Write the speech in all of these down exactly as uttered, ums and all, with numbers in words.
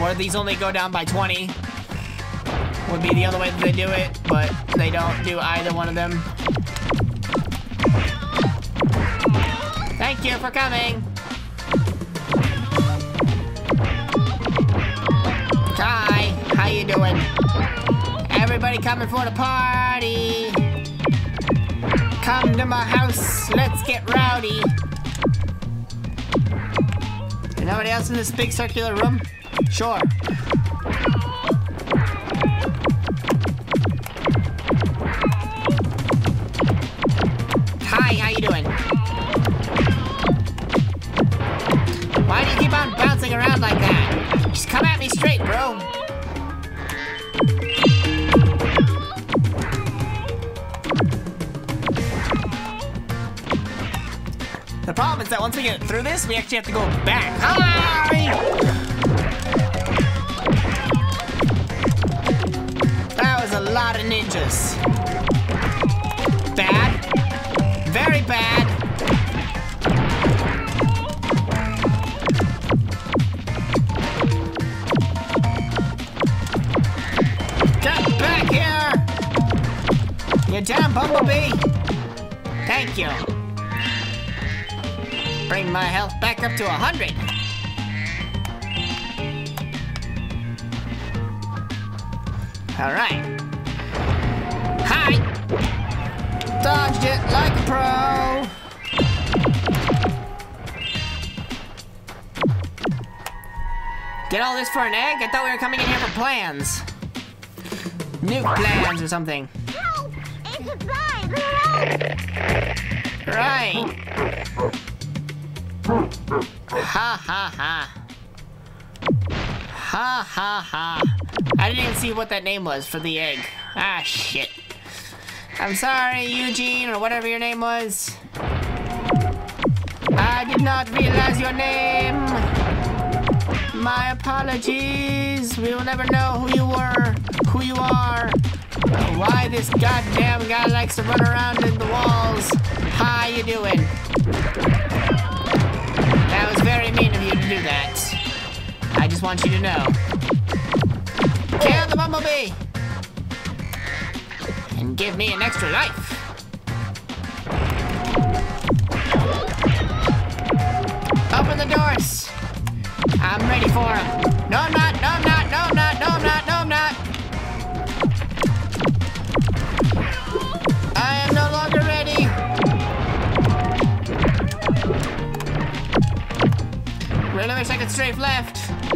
Or these only go down by twenty. Would be the other way that they do it, but they don't do either one of them. Thank you for coming. Hi, how you doing? Everybody coming for the party. Come to my house, let's get rowdy. Is nobody else in this big circular room? Sure. Hi, how you doing? Why do you keep on bouncing around like that? Just come at me straight, bro. The problem is that once we get through this, we actually have to go back. Hi! That was a lot of ninjas. Bad. Very bad. Get back here! You damn bumblebee! Thank you. Bring my health back up to a hundred. All right. Hi. Dodged it like a pro. Get all this for an egg? I thought we were coming in here for plans. Nuke plans or something. No, it's a blind. Right. Ha ha ha. Ha ha ha. I didn't even see what that name was for the egg. Ah, shit. I'm sorry, Eugene, or whatever your name was. I did not realize your name. My apologies. We will never know who you were, who you are, or why this goddamn guy likes to run around in the walls. How you doing? That was very mean of you to do that. I just want you to know. Kill the bumblebee! And give me an extra life. Open the doors. I'm ready for him. No, I'm not. No, I'm not. No, I'm not. No, I'm not. No, I'm not. I am no longer ready. Really wish I could strafe left.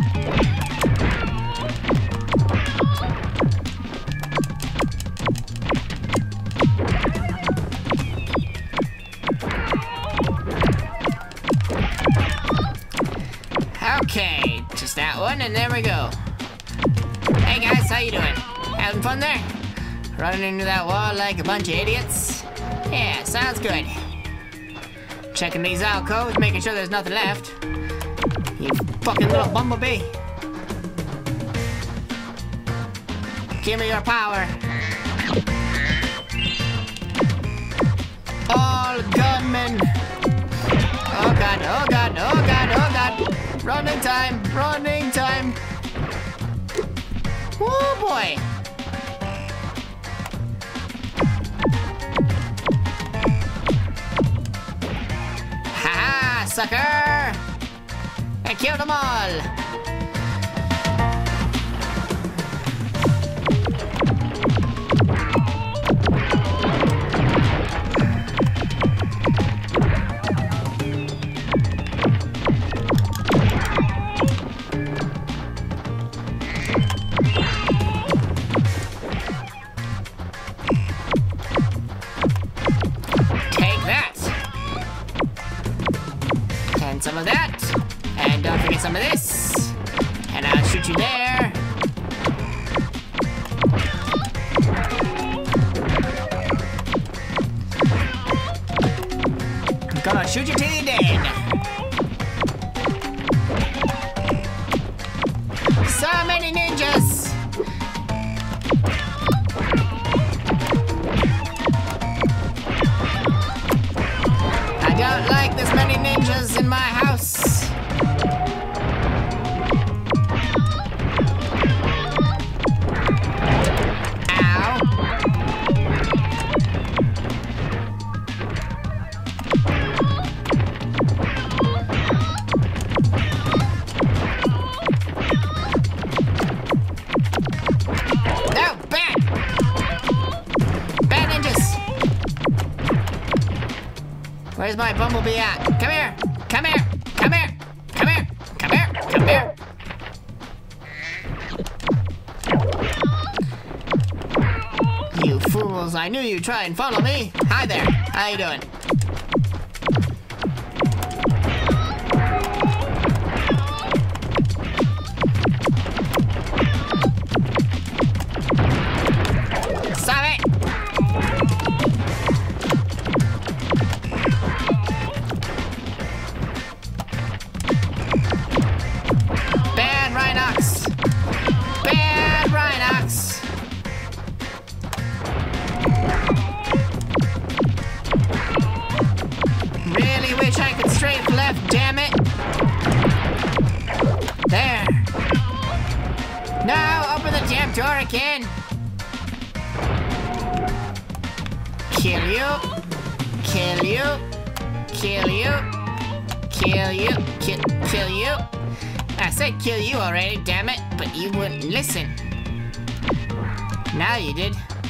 Okay, just that one, and there we go. Hey guys, how you doing? Having fun there? Running into that wall like a bunch of idiots? Yeah, sounds good. Checking these alcoves, making sure there's nothing left. You fucking little bumblebee. Give me your power. All gunmen. Oh god, oh god, oh god, oh god. Running time, running time. Oh boy. Ha-ha, sucker. I killed them all. Some of that, and don't forget some of this, and I'll shoot you there. I'm gonna shoot you till you're dead. So many ninjas. I don't like this many ninjas in my house. Where's my bumblebee at? Come here! Come here! Come here! Come here! Come here! Come here! You fools, I knew you'd try and follow me. Hi there. How you doing? Stop it! Bad Rhinox! Bad Rhinox! Really wish I could strafe left, damn it! There! Now open the damn door again! Kill you! Kill you! Kill you! Kill you! Kill, kill you! I said kill you already, damn it, but you wouldn't listen. Now you did.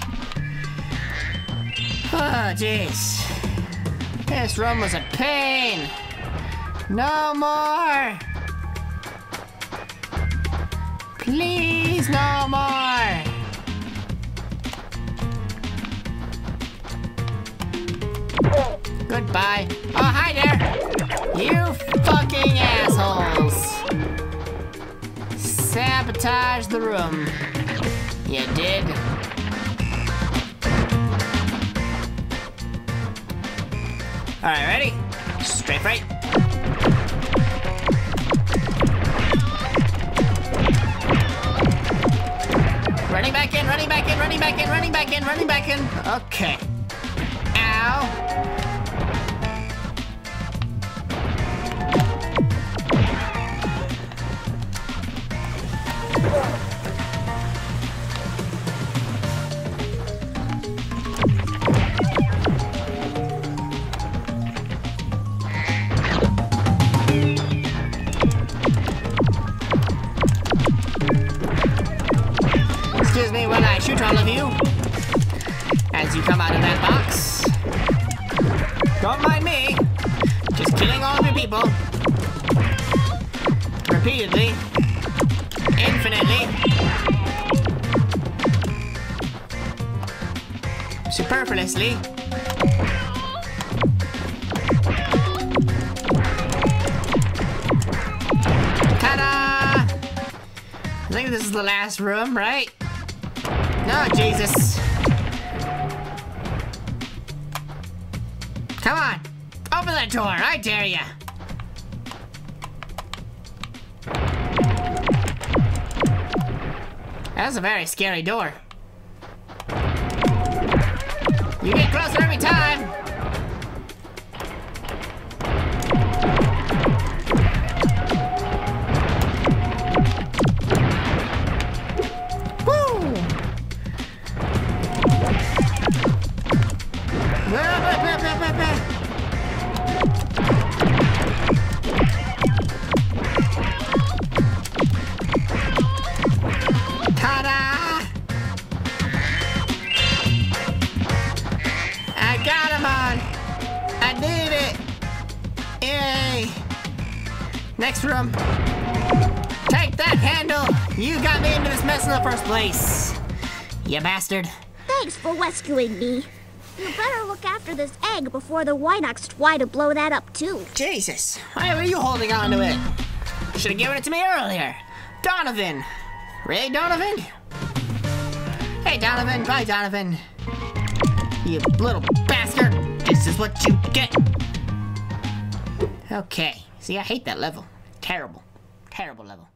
Oh, jeez. This room was a pain. No more. Please, no more. Goodbye. Oh, hi there. You fucking assholes. Sabotage the room. You did. Alright, ready? Straight right. Running back in, running back in, running back in, running back in, running back in. Okay. Ow. Excuse me when I shoot all of you as you come out of that box. Don't mind me. Just killing all of your people. Repeatedly. Infinitely. Superfluously. Ta-da! I think this is the last room, right? No, Jesus. Come on. Open that door, I dare ya. That's a very scary door. You get closer every time. Next room. Take that handle! You got me into this mess in the first place. You bastard. Thanks for rescuing me. You better look after this egg before the Rhinox try to blow that up too. Jesus, why were you holding on to it? Should have given it to me earlier. Donovan. Really, Donovan? Hey, Donovan. Bye, Donovan. You little bastard. This is what you get. Okay. See, I hate that level. Terrible. Terrible level.